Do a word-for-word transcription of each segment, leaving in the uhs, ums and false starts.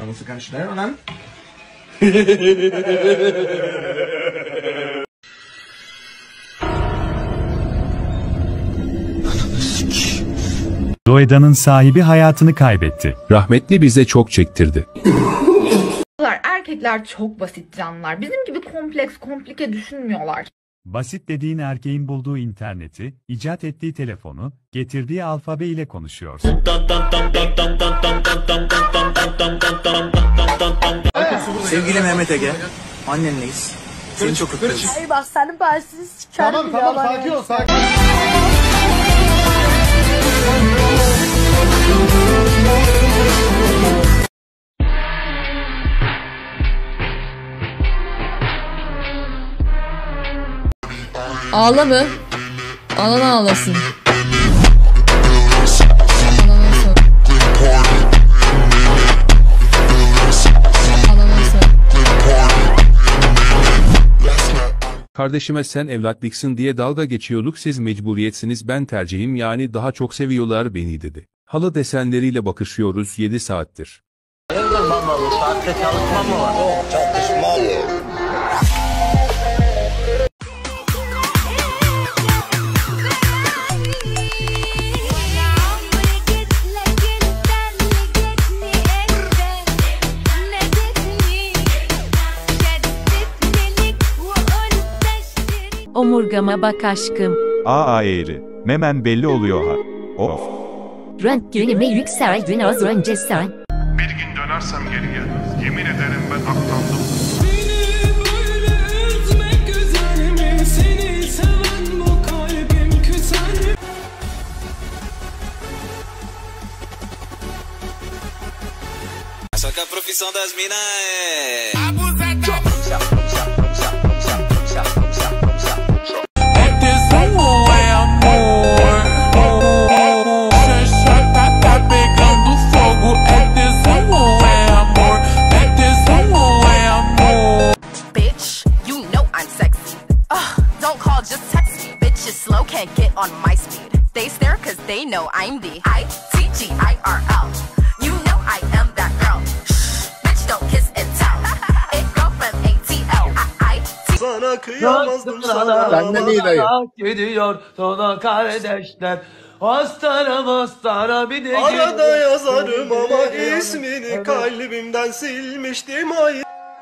musst du ganz schnell und dann... Loeda'nın sahibi hayatını kaybetti. Rahmetli bize çok çektirdi. Erkekler çok basit canlılar. Bizim gibi kompleks, komplike düşünmüyorlar. Basit dediğin erkeğin bulduğu interneti, icat ettiği telefonu, getirdiği alfabe ile konuşuyorsun. Sevgili Mehmet Ege, annenleyiz. Seni çok öpüyoruz. Ay bak senin bahsini çıkarım. Tamam tamam sakin ol sakin. Ağla mı? Anan ağlasın. Kardeşime sen evlatlıksın diye dalga geçiyorduk, siz mecburiyetsiniz, ben tercihim, yani daha çok seviyorlar beni dedi. Halı desenleriyle bakışıyoruz yedi saattir. Hayırdır baba, bu saatte çalışma mı var? Çalışma var. Omurgama bak aşkım. Aa eğri. Memen belli oluyor ha. Of. Röntgenime yüksel gün az önce sen. Bir gün dönersem geriye, yemin ederim ben aklandım. Só que a profissão das minas é... Bitch, you know I'm sexy. Ugh, don't call, just text me. Bitches slow, can't get on my speed. They stare cause they know I'm the I T G I R L. You know I am that girl. Shh, bitch don't kiss and tell. It girl from A T L. I T Sana kıyamazdım sana. Benden iyi dayı. Gidiyor sana kardeşler. Hastana hastana bir de Arada yazarım ama ismini kalbimden silmiştim ay.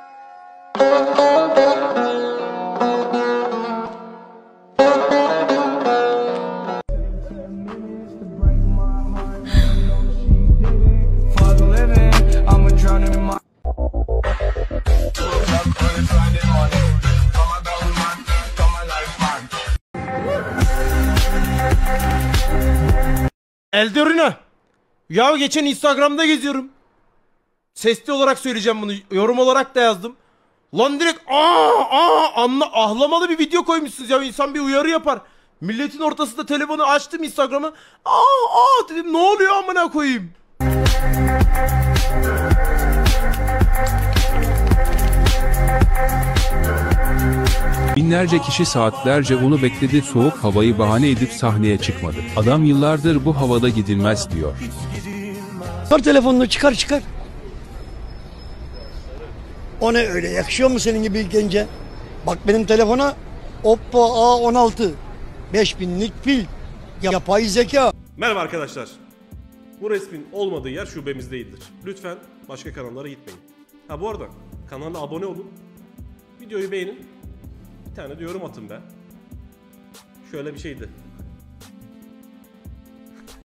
Eldorina. Ya geçen Instagram'da geziyorum. Sesli olarak söyleyeceğim bunu. Yorum olarak da yazdım. Lan direkt aa aa anla ahlamalı bir video koymuşsunuz ya, insan bir uyarı yapar. Milletin ortasında telefonu açtım, Instagram'ı. Aa aa dedim, ne oluyor amına koyayım. Binlerce kişi saatlerce onu bekledi, soğuk havayı bahane edip sahneye çıkmadı. Adam yıllardır bu havada gidilmez diyor. Çıkar telefonunu, çıkar çıkar. O ne öyle, yakışıyor mu senin gibi gence? Bak benim telefona Oppo A on altı. beş binlik pil. Yapay zeka. Merhaba arkadaşlar. Bu resmin olmadığı yer şubemiz değildir. Lütfen başka kanallara gitmeyin. Ha bu arada kanala abone olun. Videoyu beğenin. Bir tane de yorum atın be. Şöyle bir şeydi.